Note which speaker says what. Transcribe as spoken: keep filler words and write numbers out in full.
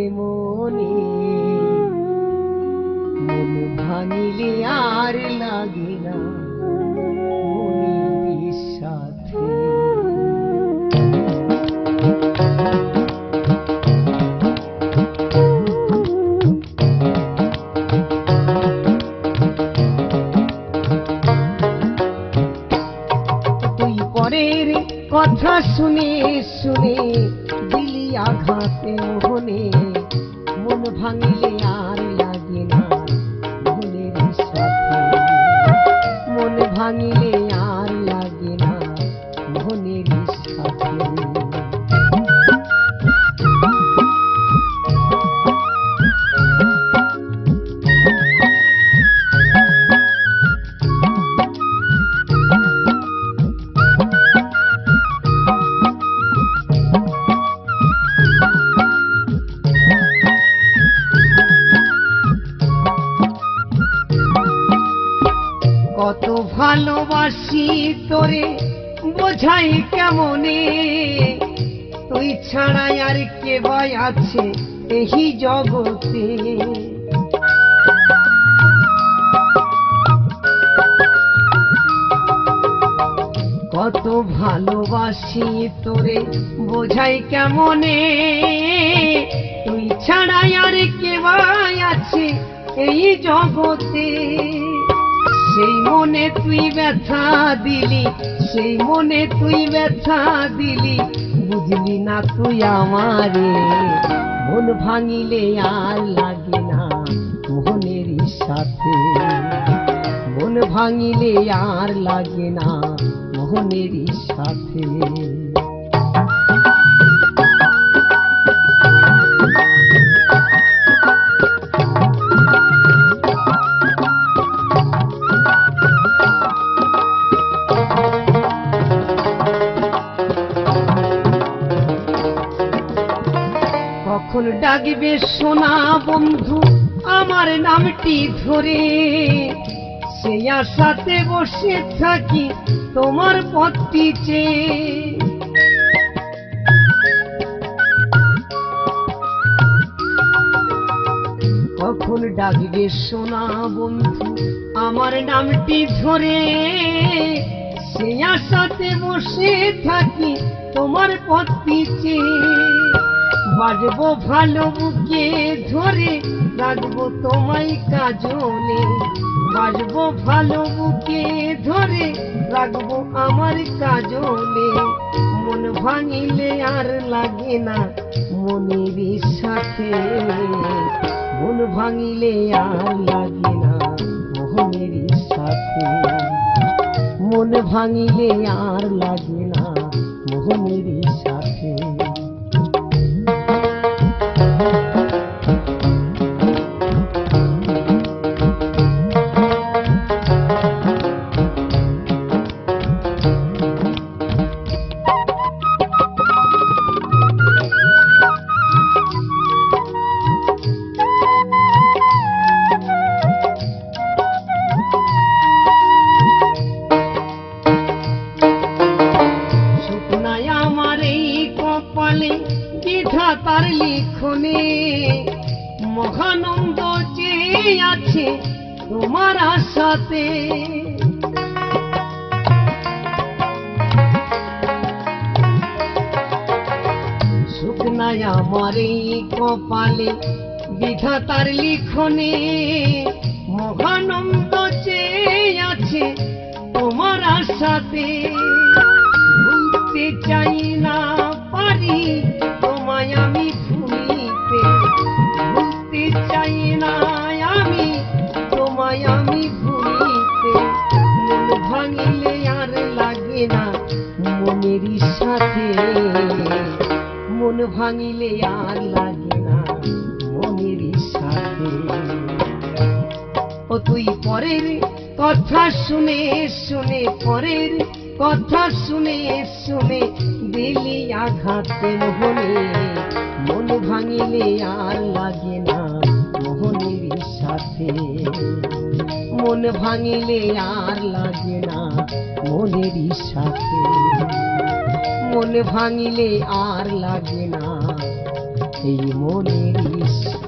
Speaker 1: মনে মন ভাঙিলে আর লাগে না মনের সাথে। তুই পরের কথা শুনে শুনে দিলি আঘাতে মনে মন ভাঙিলে আর লাগে না মনের সাথে। মন ভাঙিলে আর লাগে না মনের সাথে। কত ভালোবাসি তোরে বোঝাই কেমনে তুই ছাড়া আর কে ভাই আছে এই জগতে। কত ভালোবাসি তোরে বোঝাই কেমনে তুই ছাড়া আর কে ভাই আছে এই জগতে। সেই মনে তুই ব্যথা দিলি সেই মনে তুই ব্যথা দিলি বুঝলি না তুই আমারে। মন ভাঙিলে আর লাগে না মনের সাথে। মন ভাঙিলে আর লাগে না মনের সাথে। কখন ডাকবে সোনা বন্ধু আমার নামটি ধরে সেই আশাতে বসে থাকি তোমার পথটি চেয়ে। কখন ডাকবে সোনা বন্ধু আমার নামটি ধরে সেই আশাতে বসে থাকি তোমার পথটি চেয়ে। বাজবো ভালো বুকে ধরে রাখবো তোমায় কাজলে। বাজবো ভালো বুকে ধরে রাখবো আমার কাজলে। মন ভাঙিলে আর লাগে না মনের সাথে। মন ভাঙিলে আর লাগে না মনের সাথে। মন ভাঙিলে আর লাগে না মনের সাথে। বিধাতার লিখনে মহানন্দ যে আছে তোমার আশাতে। শুকনায় আমার এই কপালে বিধাতার লিখনে মহানন্দ যে আছে তোমার আশাতে। ভুলতে চাই না পারি তোমায় আমি ভুলিতে। ভুলতে চাই না আমি তোমায় আমি ভুলিতে। মন ভাঙিলে আর লাগে না মনের সাথে। মন ভাঙিলে আর লাগে না মনের সাথে। ও তুই পরের কথা শুনে শুনে পরের কথা শুনে শুনে দিলি আঘাতে মনে মন ভাঙিলে আর লাগে না মনের সাথে। মন ভাঙিলে আর লাগে না মনের সাথে। মন ভাঙিলে আর লাগে না এই মনের ইচ্ছা।